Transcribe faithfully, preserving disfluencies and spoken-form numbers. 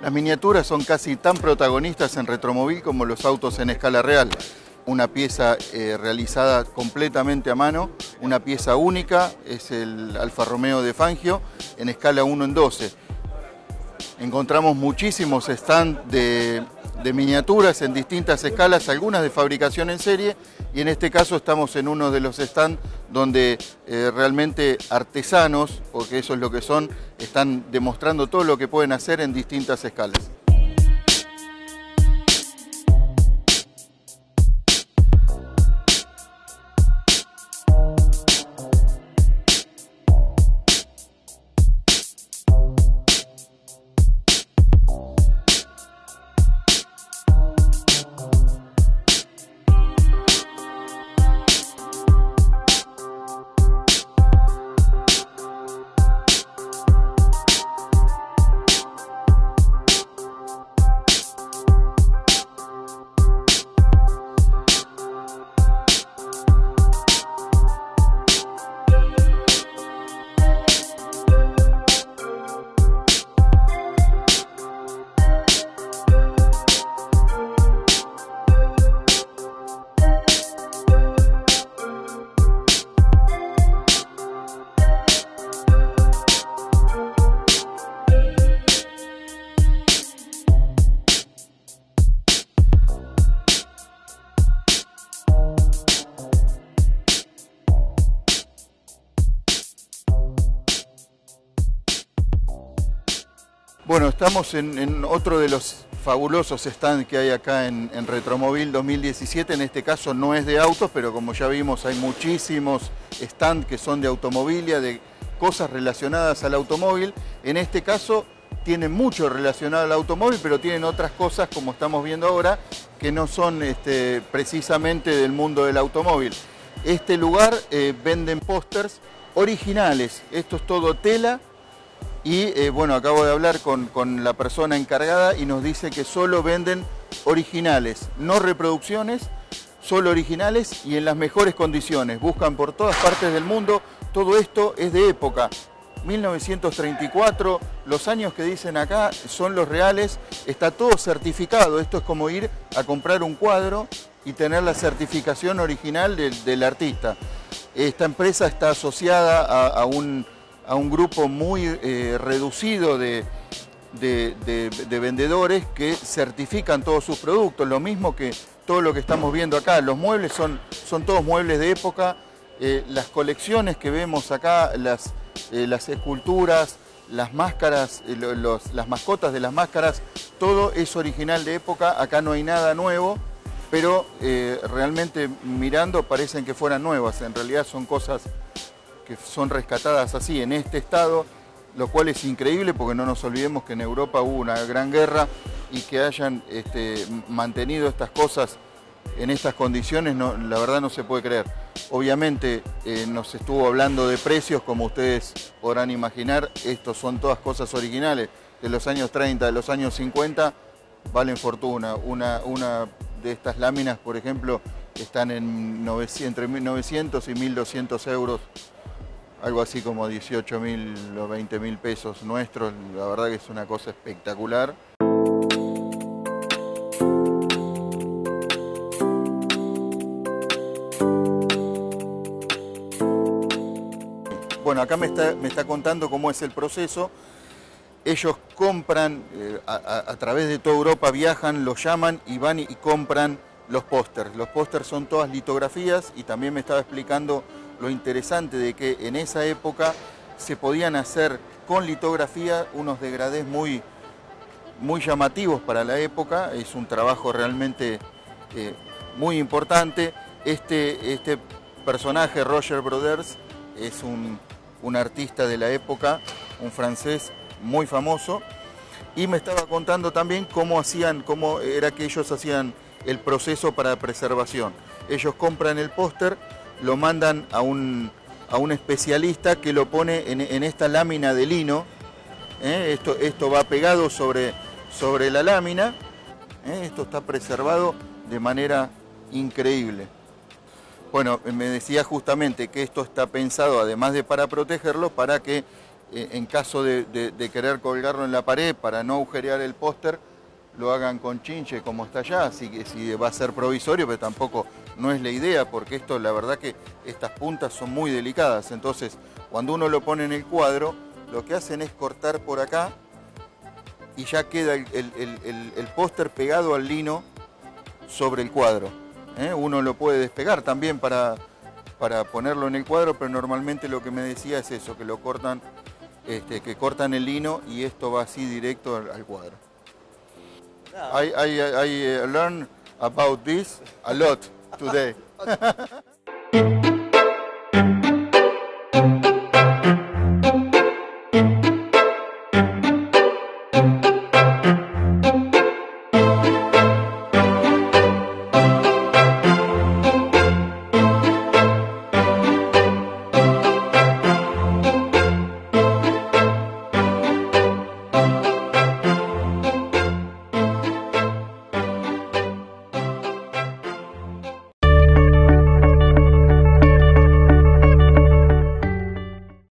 Las miniaturas son casi tan protagonistas en Retromobil como los autos en escala real. Una pieza eh, realizada completamente a mano, una pieza única, es el Alfa Romeo de Fangio en escala uno en doce. Encontramos muchísimos stands de, de miniaturas en distintas escalas, algunas de fabricación en serie, y en este caso estamos en uno de los stands donde eh, realmente artesanos, porque eso es lo que son, están demostrando todo lo que pueden hacer en distintas escalas. Bueno, estamos en, en otro de los fabulosos stands que hay acá en, en Retromobil dos mil diecisiete. En este caso no es de autos, pero como ya vimos hay muchísimos stands que son de automobilia, de cosas relacionadas al automóvil. En este caso tienen mucho relacionado al automóvil, pero tienen otras cosas, como estamos viendo ahora, que no son este, precisamente del mundo del automóvil. Este lugar eh, venden pósters originales, esto es todo tela. Y eh, bueno, acabo de hablar con, con la persona encargada y nos dice que solo venden originales, no reproducciones, solo originales y en las mejores condiciones. Buscan por todas partes del mundo, todo esto es de época. mil novecientos treinta y cuatro, los años que dicen acá son los reales, está todo certificado. Esto es como ir a comprar un cuadro y tener la certificación original del, del artista. Esta empresa está asociada a, a un... a un grupo muy eh, reducido de, de, de, de vendedores que certifican todos sus productos, lo mismo que todo lo que estamos viendo acá. Los muebles son, son todos muebles de época, eh, las colecciones que vemos acá, las, eh, las esculturas, las máscaras, eh, los, las mascotas de las máscaras, todo es original de época, acá no hay nada nuevo, pero eh, realmente mirando parecen que fueran nuevas, en realidad son cosas que son rescatadas así, en este estado, lo cual es increíble porque no nos olvidemos que en Europa hubo una gran guerra y que hayan este, mantenido estas cosas en estas condiciones, no, la verdad no se puede creer. Obviamente eh, nos estuvo hablando de precios, como ustedes podrán imaginar, estos son todas cosas originales de los años treinta, de los años cincuenta, valen fortuna. Una, una de estas láminas, por ejemplo, están en novecientos, entre mil novecientos y mil doscientos euros. Algo así como dieciocho mil o veinte mil pesos nuestros, la verdad que es una cosa espectacular. Bueno, acá me está, me está contando cómo es el proceso. Ellos compran, eh, a, a, a través de toda Europa viajan, los llaman y van y, y compran los pósters. Los pósters son todas litografías y también me estaba explicando lo interesante de que en esa época se podían hacer con litografía unos degradés muy, muy llamativos para la época. Es un trabajo realmente eh, muy importante. Este, este personaje, Roger Broders, es un, un artista de la época, un francés muy famoso, y me estaba contando también cómo hacían, cómo era que ellos hacían el proceso para preservación. Ellos compran el póster, lo mandan a un, a un especialista que lo pone en, en esta lámina de lino. ¿eh? Esto, esto va pegado sobre, sobre la lámina. ¿eh? Esto está preservado de manera increíble. Bueno, me decía justamente que esto está pensado, además de para protegerlo, para que eh, en caso de, de, de querer colgarlo en la pared para no agujerear el póster, lo hagan con chinche como está allá, así que si va a ser provisorio, pero tampoco no es la idea, porque esto, la verdad que estas puntas son muy delicadas, entonces cuando uno lo pone en el cuadro, lo que hacen es cortar por acá y ya queda el, el, el, el, el póster pegado al lino sobre el cuadro. ¿eh? Uno lo puede despegar también para, para ponerlo en el cuadro, pero normalmente lo que me decía es eso, que lo cortan, este, que cortan el lino y esto va así directo al, al cuadro. I, I, I learned about this a lot today.